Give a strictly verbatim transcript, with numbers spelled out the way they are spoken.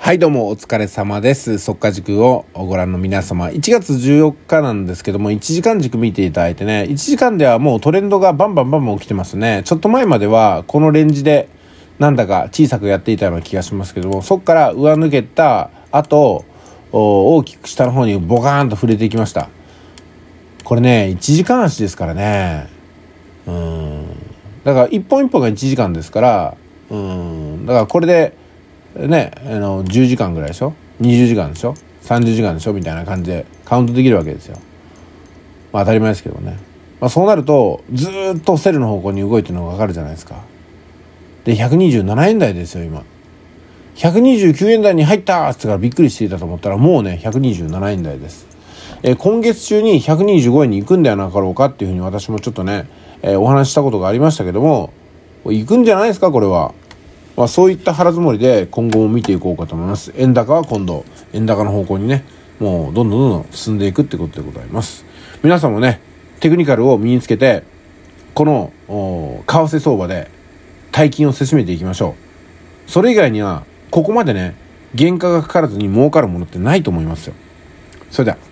はいどうもお疲れ様です。速稼塾をご覧の皆様、いちがつじゅうよっかなんですけども、いちじかん軸見ていただいてね、いちじかんではもうトレンドがバンバンバンバン起きてますね。ちょっと前まではこのレンジでなんだか小さくやっていたような気がしますけども、そこから上抜けた後大きく下の方にボカーンと触れていきました。これねいちじかん足ですからね。うーんだから一本一本がいちじかんですから、うーんだからこれでね、あのじゅうじかんぐらいでしょ、にじゅうじかんでしょ、さんじゅうじかんでしょみたいな感じでカウントできるわけですよ。まあ当たり前ですけどね。まあ、そうなるとずーっとセルの方向に動いてるのが分かるじゃないですか。でひゃくにじゅうななえん台ですよ今。ひゃくにじゅうきゅうえん台に入ったーってからびっくりしていたと思ったらもうねひゃくにじゅうななえん台です。えー、今月中にひゃくにじゅうごえんに行くんではなかろうかっていうふうに私もちょっとね、えー、お話ししたことがありましたけども、行くんじゃないですかこれは。まあ、そういった腹積もりで今後も見ていこうかと思います。円高は今度円高の方向にねもうどんどんどんどん進んでいくってことでございます。皆さんもねテクニカルを身につけてこの為替相場で大金をせしめていきましょう。それ以外にはここまでね原価がかからずに儲かるものってないと思いますよ。それでは。